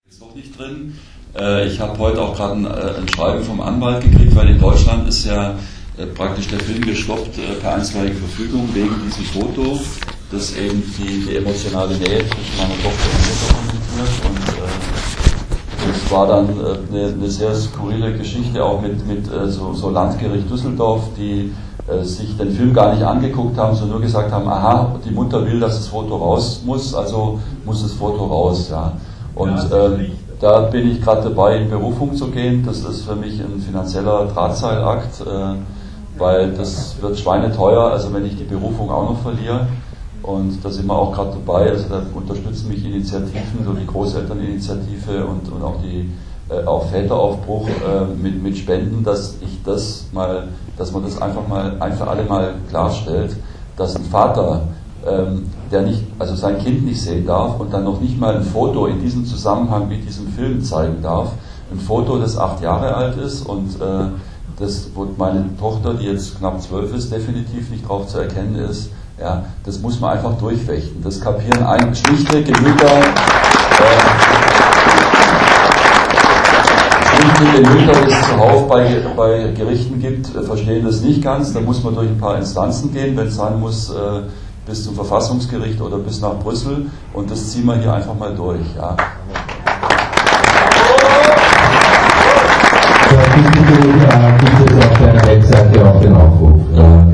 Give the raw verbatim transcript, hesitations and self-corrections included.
Ist noch nicht drin. Ich habe heute auch gerade ein, ein Schreiben vom Anwalt gekriegt, weil in Deutschland ist ja praktisch der Film gestoppt per einstweilige Verfügung wegen diesem Foto, das eben die, die emotionale Nähe zwischen meiner Tochter und mir konzentriert. Und es war dann eine, eine sehr skurrile Geschichte auch mit, mit so, so Landgericht Düsseldorf, die sich den Film gar nicht angeguckt haben, sondern nur gesagt haben, aha, die Mutter will, dass das Foto raus muss, also muss das Foto raus. Ja. Und äh, da bin ich gerade dabei, in Berufung zu gehen. Das ist für mich ein finanzieller Drahtseilakt, äh, weil das wird schweineteuer, also wenn ich die Berufung auch noch verliere. Und da sind wir auch gerade dabei, also da unterstützen mich Initiativen, so die Großelterninitiative und, und auch die äh, auch Väteraufbruch äh, mit, mit Spenden, dass ich das mal, dass man das einfach mal ein für alle Mal klarstellt, dass ein Vater, ähm, der nicht, also sein Kind nicht sehen darf und dann noch nicht mal ein Foto in diesem Zusammenhang mit diesem Film zeigen darf, ein Foto, das acht Jahre alt ist und äh, das, wo meine Tochter, die jetzt knapp zwölf ist, definitiv nicht drauf zu erkennen ist, ja, das muss man einfach durchfechten. Das kapieren ein, schlichte Gemüter, äh, schlichte Gemüter, die es zuhauf bei, bei Gerichten gibt, äh, verstehen das nicht ganz. Da muss man durch ein paar Instanzen gehen, wenn es sein muss, äh, bis zum Verfassungsgericht oder bis nach Brüssel. Und das ziehen wir hier einfach mal durch. Ja. Ja, gibt es auf der Webseite auch den Aufruf. Ja.